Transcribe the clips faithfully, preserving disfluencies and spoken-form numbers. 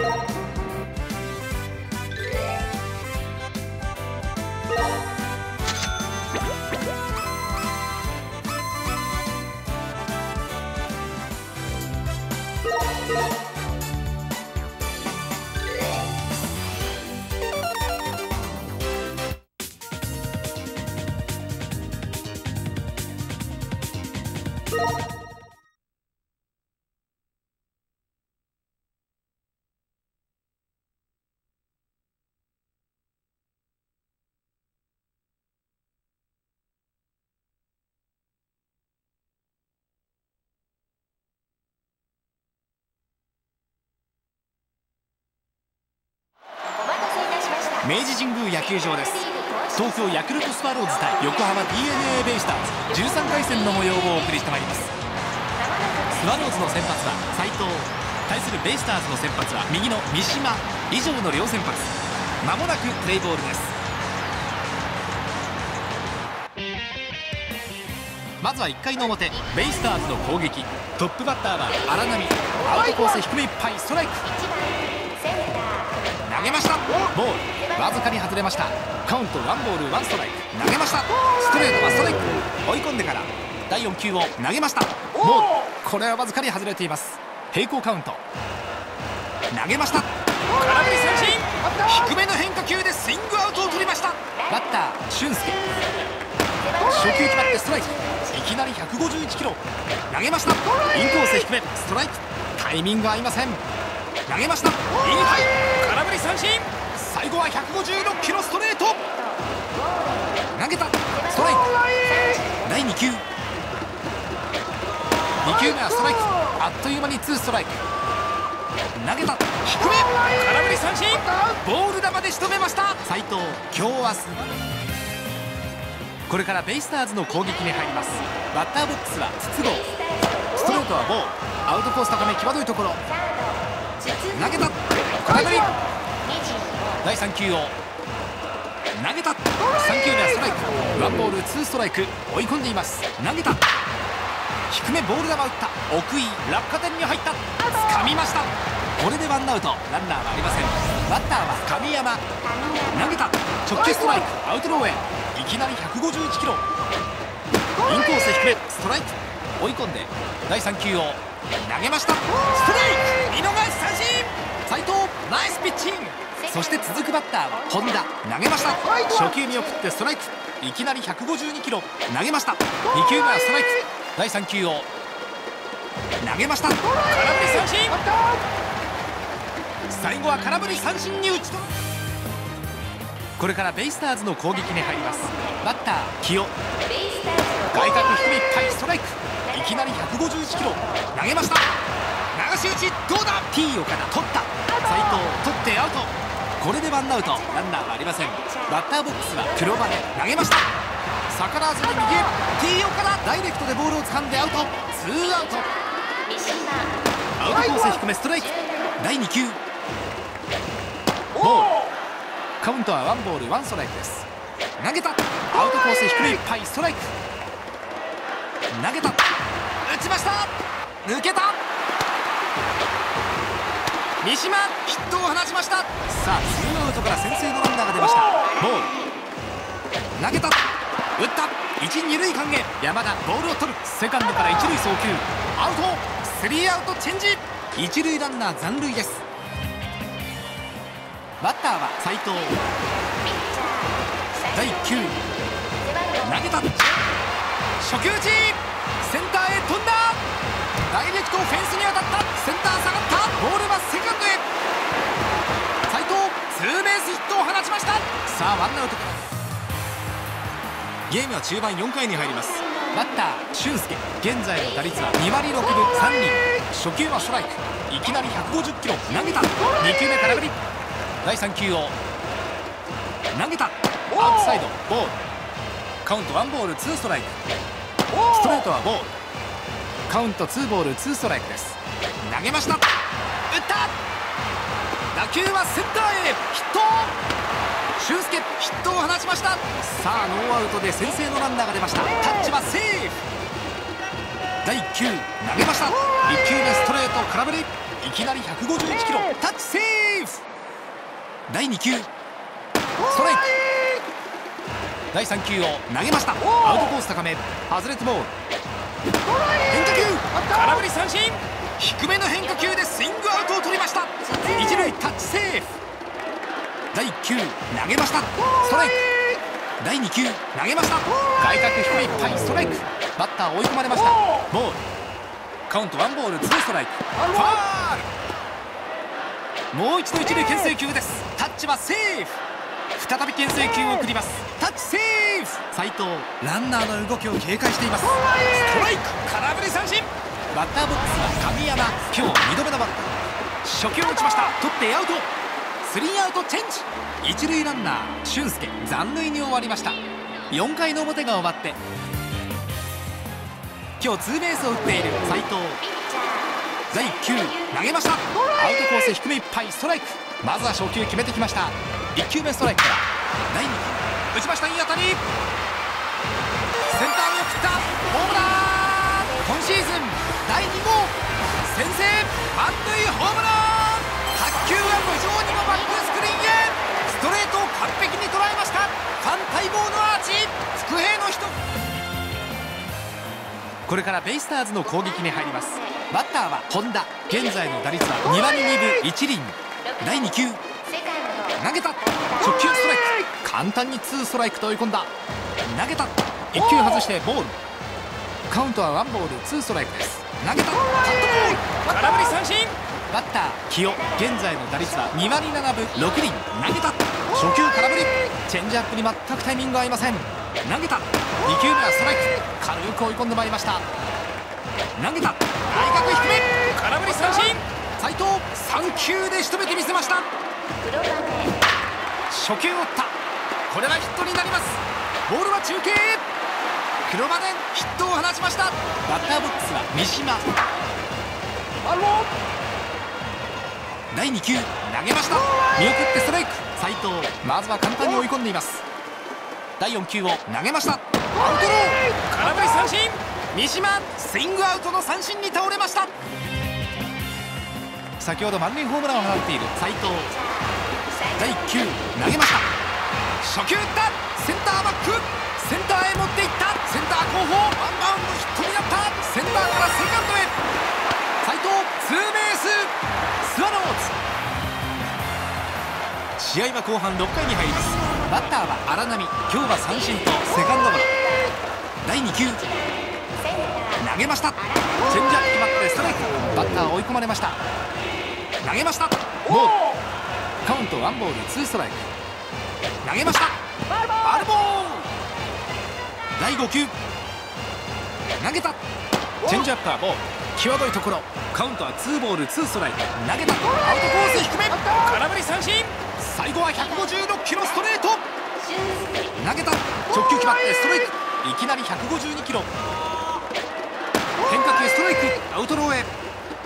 明治神宮野球場です。東京ヤクルトスワローズ対横浜 ディーエヌエー ベイスターズじゅうさんかい戦の模様をお送りしてまいります。スワローズの先発は斉藤、対するベイスターズの先発は右の三島、以上の両先発。まもなくプレイボールです。まずはいっかいの表、ベイスターズの攻撃。トップバッターは荒波。アウトコース低めいっぱい、ストライク。投げました。ボールわずかに外れました。カウントワンボールワンストライク。投げました。ストレートはストライク。追い込んでからだいよん球を投げました。ボール、これはわずかに外れています。平行カウント。投げました。空振り三振。低めの変化球でスイングアウトを取りました。バッター俊介、初球決まってストライク。いきなりひゃくごじゅういちキロ。投げました。インコース低めストライク。タイミング合いません。投げました。インハイ、空振り三振。最後はひゃくごじゅうろっキロストレート。投げた。ストライク。だいに球。に球目はストライク。あっという間にツーストライク。投げた。低め、空振り三振。ボール球で仕留めました斉藤。今日はすこれからベイスターズの攻撃に入ります。バッターボックスは筒香。ストレートはボール。アウトコース高め際どいところ。投げた。空振り。だいさん球を投げた。さん球目はストライク。ワンボールツーストライク。追い込んでいます。投げた。低めボール球打った。奥井、落下点に入った。掴みました。これでワンアウト、ランナーはありません。バッターは神山。投げた。直球ストライク。アウトローへ。いきなりひゃくごじゅういちキロ。インコース低めストライク。追い込んでだいさん球を投げました。ストライク。見逃し三振。斉藤ナイスピッチング。そして続くバッターは本田。投げました。初球見送ってストライク。いきなりひゃくごじゅうにキロ。投げました。に球目はストライク。だいさん球を投げました。空振り三振。最後は空振り三振に打ち取る。これからベイスターズの攻撃に入ります。バッター清。外角低めいっぱいストライク。いきなりひゃくごじゅういちキロ。投げました。流し打ちどうだ。 T 岡田取った。斉藤取ってアウト。これでワンアウト、ランナーはありません。バッターボックスは黒羽。投げました。逆らわずに右へ。 T 岡田ダイレクトでボールを掴んでアウト。ツーアウト。アウトコース低めストライク。だいに球。ボール。カウントはワンボールワンストライクです。投げた。アウトコース低めいっぱいストライク。投げた。打ちました。抜けた。三島ヒットを放ちました。さあツーアウトから先制のランナーが出ました。ボール。投げた。打った。一二塁間へ。山田ボールを取る。セカンドから一塁送球。アウト。スリーアウトチェンジ。一塁ランナー残塁です。バッターは斉藤。だいいっ球。投げた。初球打ち。センターへ飛んだ。ダイレクトフェンスに当たった。センター下がった。ボールはセカンドへ。斉藤ツーベースヒットを放ちました。さあワンアウトからゲームは中盤よんかいに入ります。バッター俊介。現在の打率はに割ろくぶさん厘。初球はストライク。いきなりひゃくごじゅうキロ。投げた。に球目空振り。だいさん球を投げた。アウトサイドボール。カウントワンボールツーストライク。ストレートはボール。カウントツーボールツーストライクです。投げました。打った。打球はセンターへ。ヒット。俊介ヒットを放ちました。さあノーアウトで先制のランナーが出ました。タッチはセーフ。だいいっ球投げました。いっ球目ストレート空振り。 いきなりひゃくごじゅういちキロ、タッチセーフ。だいに球、ストライク。だいさん球を投げました。アウトコース高め、外れてボール。変化球、空振り三振。低めの変化球でスイングアウトを取りました。一塁タッチセーフ。だいいっ球投げました、ストライク。だいに球投げました、外角低めいっぱい、ストライク。バッター追い込まれました。ボール。カウントワンボールツーストライク。ファール。もう一度一塁牽制球です。タッチはセーフ。再び牽制球を送ります。タッチセーフ。斉藤、ランナーの動きを警戒しています。ストライク、空振り三振。バッターボックスは神山、今日にどめのバッター。初球落ちました、取ってアウト。スリーアウトチェンジ。一塁ランナー俊介、残塁に終わりました。よんかいの表が終わって、今日ツーベースを打っている斉藤。だいいっ球投げました、アウトコース低めいっぱい、ストライク。まずは初球決めてきました。いっ球目ストライクからだいに球打ちました。いい当たり、センターに送った、ホームラン。今シーズンだいに号先制満塁ホームラン。卓球は無情にもバックスクリーンへ。ストレートを完璧に捉えました。ファン待望のアーチ、伏兵の人。これからベイスターズの攻撃に入ります。バッターは本田、現在の打率はに割にぶいち厘。だいに球投げた、初球ストライク。簡単にツーストライクと追い込んだ。投げた、いっ球外してボール。カウントはワンボールツーストライクです。投げた、カットボール、空振り三振。バッター清、現在の打率はに割ななぶろく厘。投げた、初球空振り。チェンジアップに全くタイミング合いません。投げた、に球目はストライク。軽く追い込んでまいりました。投げた、外角低め、空振り三振。斉藤、さん球で仕留めてみせました。初球を打った、これはヒットになります。ボールは中継、黒羽ヒットを放ちました。バッターボックスは三島。だいに球投げました、見送ってストライク。斉藤、まずは簡単に追い込んでいます。だいよん球を投げました、アウトロー、空振り三振。三島、スイングアウトの三振に倒れました。先ほど満塁ホームランを放っている斉藤。だいいっ球投げました、初球打った、センターバック、センターへ持っていった、センター後方、ワンバウンドヒットになった。センターからセカンドへ、斉藤ツーベース。スワローズ。試合は後半ろっかいに入ります。バッターは荒波、今日は三振とセカンドゴロ。だいに球投げました、チェンジアップ決まってストライク。バッター追い込まれました。投げました、ボール。カウントワンボールツーストライク。投げました、ファウルボール。だいご球投げた、チェンジアップはボール。際どいところ、カウントはツーボールツーストライク。投げた、アウトコース低め、空振り三振。最後はひゃくごじゅうろくキロストレート。投げた、直球決まってストライク。いきなりひゃくごじゅうにキロ。変化球ストライク、アウトローへ。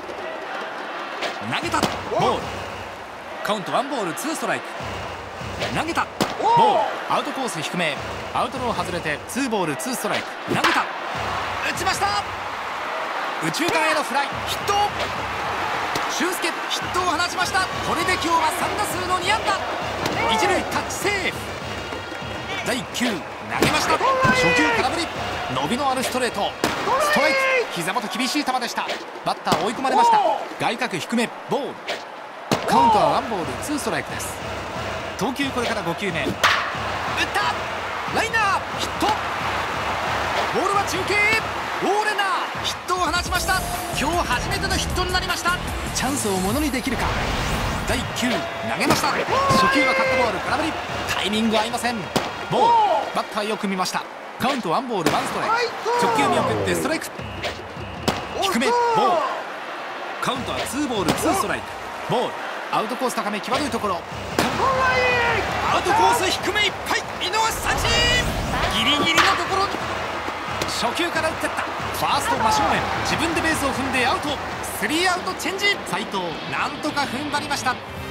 投げた、ボール。カウントワンボールツーストライク。投げた、ボール。アウトコース低め、アウトロー外れてツーボールツーストライク。投げた、打ちました、右中間へのフライ、ヒット。俊介、ヒットを放ちました。これで今日はさん打数のに安打。一塁タッチセーフ。だいいっ球投げました、初球空振り。伸びのあるストレート、ストライク。膝元厳しい球でした。バッター追い込まれました。外角低め、ボール。カウントはワンボールツーストライクです。投球これからご球目。打った、ライナーヒット。ボールは中継、オーレナーヒットを放ちました。今日初めてのヒットになりました。チャンスをものにできるか。だいいっ球投げました、初球はカットボール空振り。タイミング合いません。ボール。バッターよく見ました。カウントワンボールワンストライク。直球見送ってストライク。低め、ボール。カウントはツーボールツーストライク。ボール。アウトコース高め、際どいところ。アウトコース低めいっぱい、見逃し三振。ギリギリのところに初球から打ってった。ファースト真正面、自分でベースを踏んでアウト。スリーアウトチェンジ。斉藤、なんとか踏ん張りました。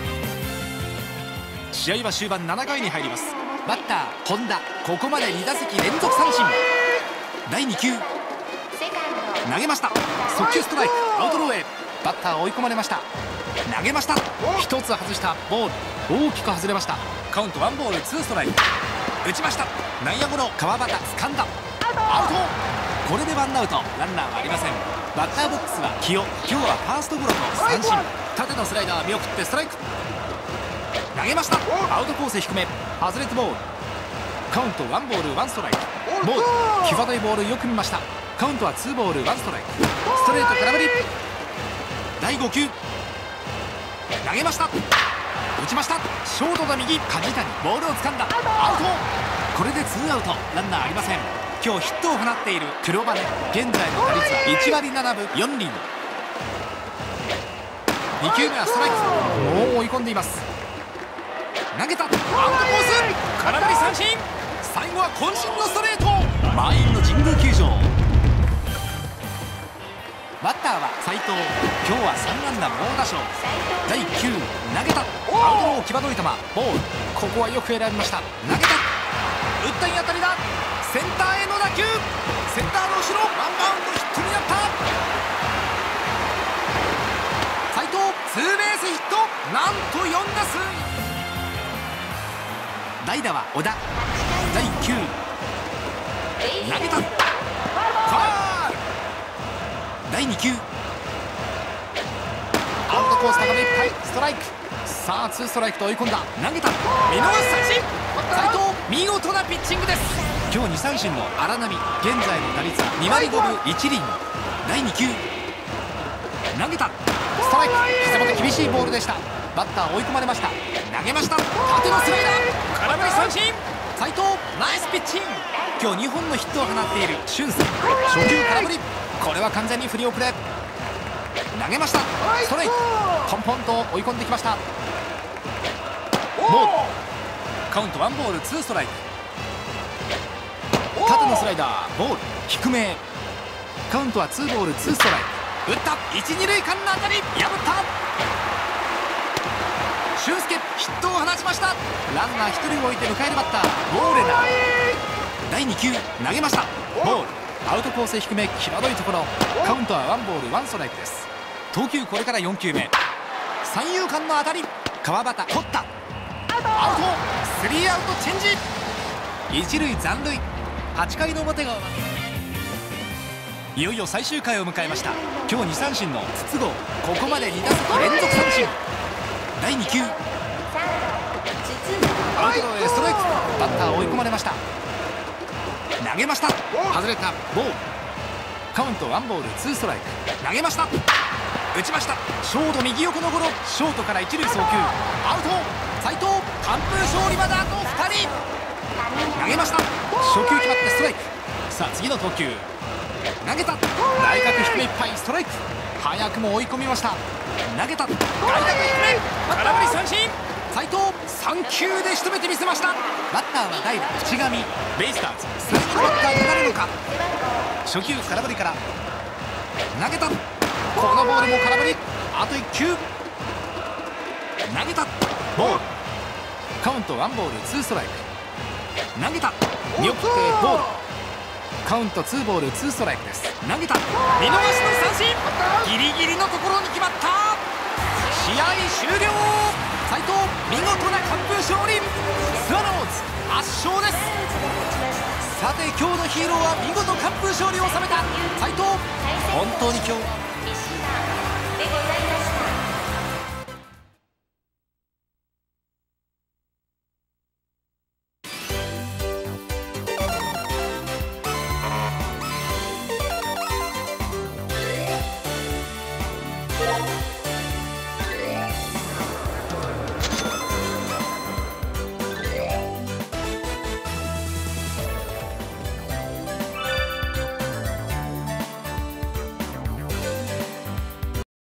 試合は終盤ななかいに入ります。バッター本田、ここまでに打席連続三振。だいに球投げました、速球ストライク、アウトローへ。 バッター追い込まれました。投げました。一つ外したボール、大きく外れました。カウントワンボールツーストライク。打ちました。内野ゴロ、川端掴んだ、アウト。これでワンアウト、ランナーはありません。バッターボックスは清。今日はファーストゴロと三振。縦のスライダー見送ってストライク。投げました。アウトコース低め、外れてボール。カウントワンボールワンストライク。ボール、際どいボールよく見ました。カウントはツーボールワンストライク。ストレート空振り。だいご球、投げました。打ちました。ショートが右、梶谷ボールを掴んだ、アウト。これでツーアウト、ランナーありません。今日ヒットを放っている黒羽、現在の打率はいちわりななぶよんりん。に球目はストライク。もう追い込んでいます。投げた、アウトコース、空振り三振。最後は渾身のストレート。満員の神宮球場。バッターは斉藤。今日はさんあんだ猛打賞。だいいっ球、投げた、アウトロー際どい球、ボール。ここはよく選びました。投げた、打ったいい当たりだ。センターへの打球、センターの後ろ、ワンバウンドヒットになった。斉藤ツーベースヒット、なんとよんだすう。代打は小田。だいいっ球、投げた、ファール。だいに球、アウトコース高めいっぱい、ストライク。さあツーストライクと追い込んだ。投げた、見逃し三振。斉藤見事なピッチングです。今日に三振の荒波、現在の打率はにわりごぶいちりん。だいに球、投げた、ストライク。膝元厳しいボールでした。バッター追い込まれました。投げました。縦のスライダー、空振り三振。斉藤ナイスピッチング。今日にほんのヒットを放っている俊介。初球空振り、これは完全に振り遅れ。投げました。ストレート、ポンポンと追い込んできました。ボール、カウントワンボールツーストライク。縦のスライダー、ボール低め。カウントはツーボールツーストライク。打った、一二塁間の当たり、破った。俊介ヒットを放ちました。ランナーひとりを置いて迎えるバッター、ボーレナ。だいに球、投げました。ボール、アウトコース低め、際どいところ。カウントはワンボールワンストライクです。投球これからよん球目。三遊間の当たり、川端取った、アウト。スリーアウトチェンジ、一塁残塁。はちかいの表が終わり、いよいよ最終回を迎えました。今日に三振の筒香。ここまでに打席連続三振。だいに球、アウトローへストライク。バッター追い込まれました。投げました。外れた、ボール。カウントワンボールツーストライク。投げました。打ちました。ショート右横のゴロ、ショートから一塁送球、アウト。斉藤完封勝利まであとふたり。投げました。初球決まってストライク。さあ次の投球、投げた、内角低めいっぱい、ストライク。早くも追い込みました。投げた、外角低め、空振り三振。斉藤さん球で仕留めてみせました。バッターは代打淵上。ベイスターズ最後のバッターになるのか。初球空振りから投げた、このボールも空振り。あといっ球、投げた、ボール。カウントワンボールツーストライク。投げた、見送ってボール。カウントツーボールツーストライクです。投げた、見逃しの三振。ギリギリのところに決まった。試合終了。斉藤見事な完封勝利。スワローズ圧勝です。さて今日のヒーローは見事完封勝利を収めた斉藤。本当に今日